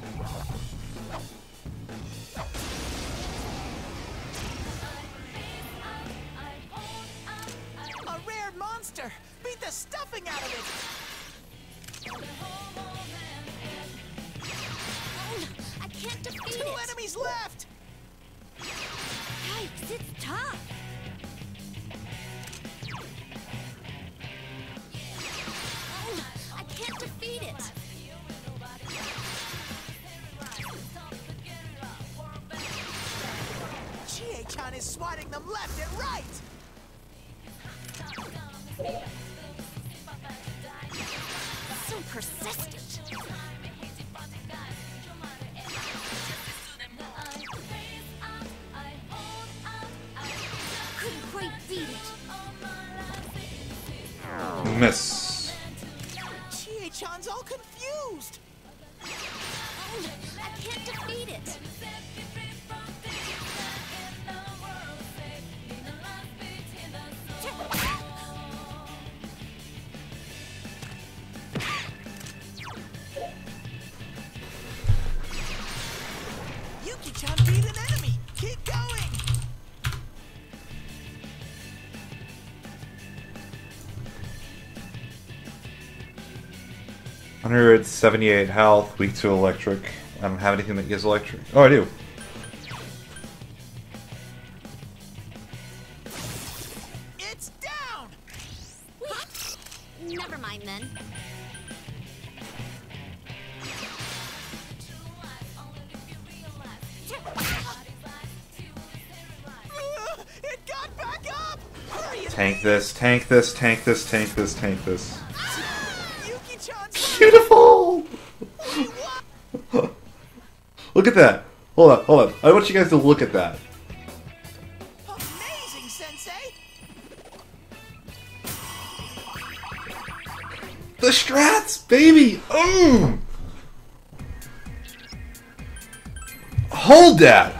A rare monster! Beat the stuffing out of it! I can't defeat Two it! enemies left! Yikes, it's tough! I can't defeat it! Chie-chan is swatting them left and right! So persistent! Couldn't quite beat it! Miss. Chie-chan's all confused! I can't defeat it! Yuki-chan beat an enemy! Keep going! $178 health, weak to electric. I don't have anything that gives electric. Oh, I do. It's down! Never mind then. It got back up! Hurry! Tank this, tank this, tank this, tank this, tank this. Yuki-chan's Beautiful! we won! Look at that. Hold on, hold on. I want you guys to look at that. Amazing, Sensei! The strats, baby! Hold that!